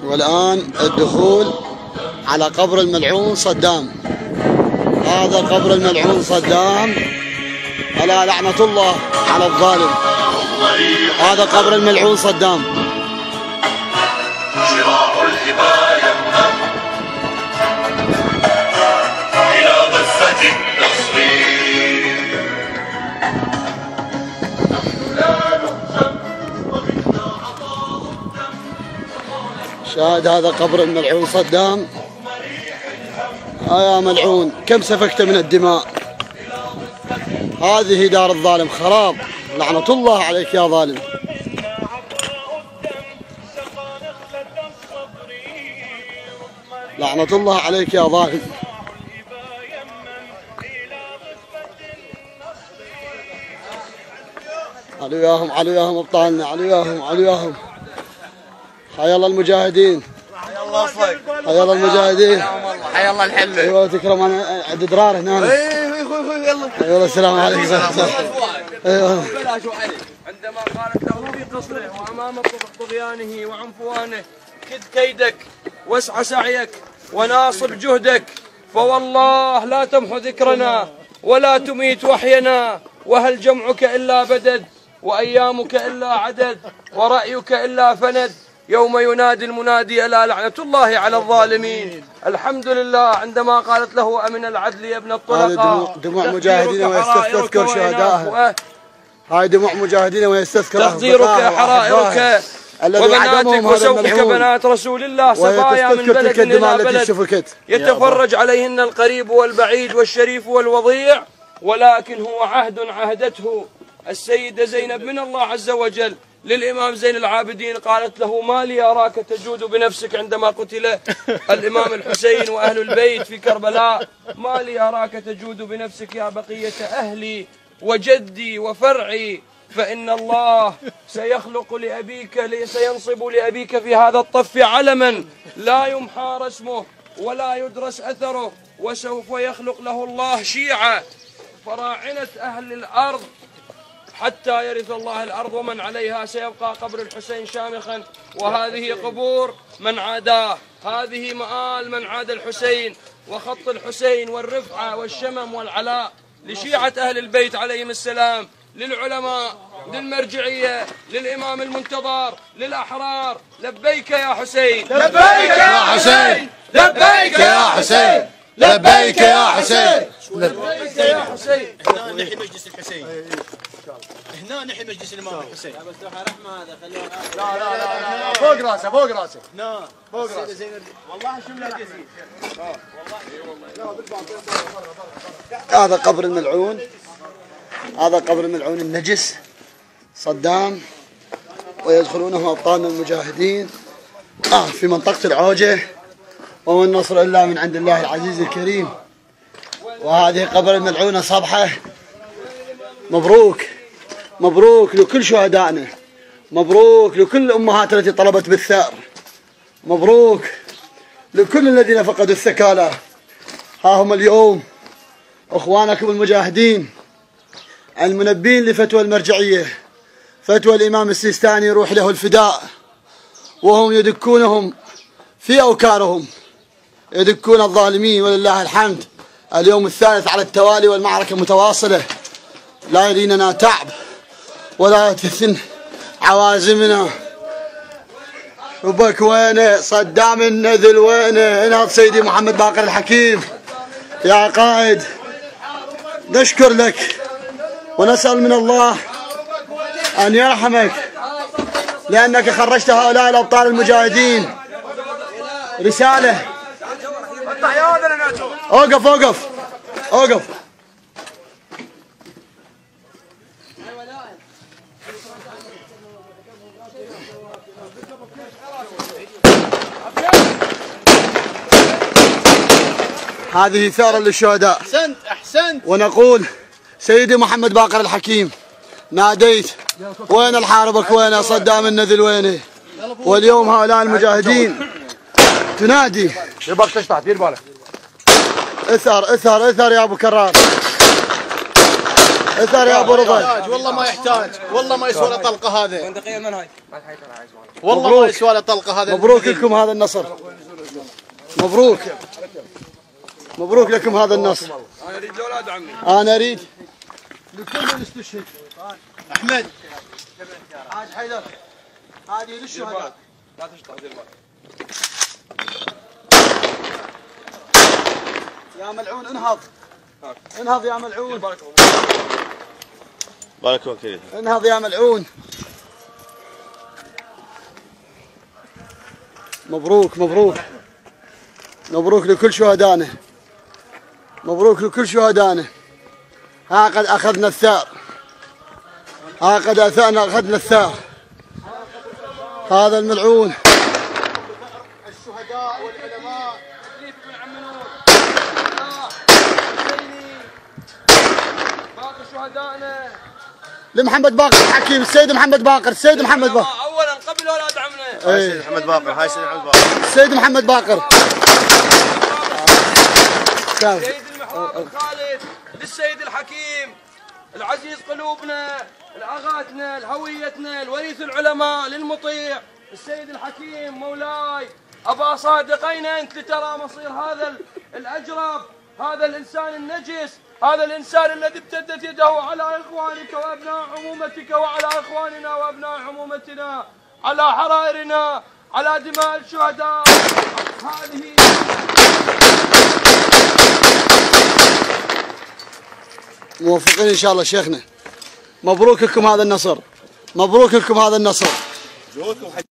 والآن الدخول على قبر الملعون صدام. هذا قبر الملعون صدام، ألا لعنة الله على الظالم. هذا قبر الملعون صدام. شراع الهباية إلى ضفة النصر. شاهد هذا قبر الملعون صدام. يا ملعون كم سفكت من الدماء. هذه دار الظالم خراب. لعنة الله عليك يا ظالم. لعنة الله عليك يا ظالم. علو ياهم علو ياهم ابطالنا، علو ياهم علو ياهم. حيا الله المجاهدين، حيا الله فوق، حيا الله المجاهدين، حيا الله الحلة. ايوه تكرم. انا عند درار هنا. اي يلا. ايوه السلام عليكم. ايوه. عندما قالت له في قصره وامام طغيانه وعنفوانه: كد كيدك واسع سعيك وناصب جهدك، فوالله لا تمحو ذكرنا ولا تميت وحينا، وهل جمعك الا بدد وايامك الا عدد ورأيك الا فند، يوم ينادي المنادي ألا لعنة الله على الظالمين. الحمد لله عندما قالت له أمن العدل يا ابن الطلقاء. دموع مجاهدين ويستذكر شهدائها. هاي دموع مجاهدين ويستذكر تخديرك حرائرك وبناتك وسوقك بنات رسول الله، سبايا من بلد إلى بلد يتفرج عليهن القريب والبعيد والشريف والوضيع، ولكن هو عهد عهدته السيدة زينب من الله عز وجل للإمام زين العابدين. قالت له: ما لي أراك تجود بنفسك عندما قتل الإمام الحسين وأهل البيت في كربلاء، ما لي أراك تجود بنفسك يا بقية أهلي وجدي وفرعي، فإن الله سيخلق لأبيك، سينصب لأبيك في هذا الطف علما لا يمحى رسمه ولا يدرس أثره، وسوف يخلق له الله شيعة فراعنة أهل الأرض حتى يرث الله الأرض ومن عليها. سيبقى قبر الحسين شامخا، وهذه قبور من عاداه، هذه مآل من عاد الحسين، وخط الحسين والرفعة والشمم والعلاء لشيعة أهل البيت عليهم السلام، للعلماء، للمرجعية، للإمام المنتظر، للأحرار. لبيك يا حسين، لبيك يا حسين، لبيك يا حسين، لبيك يا حسين، لبيك يا حسين. هنا نحيي مجلس الحسين، هنا نحيي مجلس الإمام الحسين. لا لا لا فوق راسه، فوق راسه، فوق راسه. والله شمله الجزيل. هذا قبر الملعون، هذا قبر الملعون النجس صدام، ويدخلونه أبطالنا المجاهدين في منطقة العوجة، وما النصر إلا من عند الله العزيز الكريم. وهذه قبر الملعونة صبحة. مبروك مبروك لكل شهدائنا، مبروك لكل الأمهات التي طلبت بالثأر، مبروك لكل الذين فقدوا الثكالى. ها هم اليوم أخوانكم المجاهدين المنبين لفتوى المرجعية، فتوى الإمام السيستاني روح له الفداء، وهم يدكونهم في أوكارهم، يدكون الظالمين ولله الحمد. اليوم الثالث على التوالي والمعركة متواصلة، لا يليننا تعب ولا تثن عوازمنا. شبك وينه صدام النذل، وينه انهض سيدي محمد باقر الحكيم يا قائد. نشكر لك ونسأل من الله أن يرحمك لأنك خرجت هؤلاء الأبطال المجاهدين رسالة. اوقف اوقف اوقف. هذه ثأرا للشهداء. أحسنت أحسنت. ونقول سيدي محمد باقر الحكيم ناديت وين الحاربك، وين صدام النذل وينه، واليوم هؤلاء المجاهدين تنادي. يبقى تشطح دير بالك. اثر اثر اثر يا ابو كرار. اثر يا ابو رضا. والله ما يحتاج، والله ما يسوى له طلقه هذا. دقيقه من هاي والله ما يسوى له طلقه هذا. مبروك لكم هذا النصر. مبروك. مبروك لكم هذا النصر. انا اريد الاولاد عمي. انا اريد لكل من استشهد. احمد حاج حيدر هذه للشهداء. لا تشطح زي المال. يا ملعون انهض. انهض يا ملعون. بارك الله فيك. انهض يا ملعون. مبروك مبروك. مبروك لكل شهدائنا. مبروك لكل شهدائنا. ها قد اخذنا الثار. ها قد اخذنا الثار. هذا الملعون. الشهداء والعلماء. باقي شهدائنا. لمحمد باقر الحكيم. السيد محمد باقر. السيد محمد باقر. اولا قبل اولاد عمنا. هاي سيد محمد باقر. هاي سيد محمد باقر. السيد محمد باقر. سيد المحراب الخالد للسيد الحكيم العزيز قلوبنا الأغاتنا الهويتنا الوريث العلماء للمطيع السيد الحكيم مولاي أبا صادق أين أنت لترى مصير هذا الأجرب، هذا الإنسان النجس، هذا الإنسان الذي ابتدت يده على إخوانك وأبناء عمومتك وعلى إخواننا وأبناء عمومتنا، على حرائرنا، على دماء الشهداء. هذه موفقين ان شاء الله شيخنا. مبروك لكم هذا النصر. مبروك لكم هذا النصر.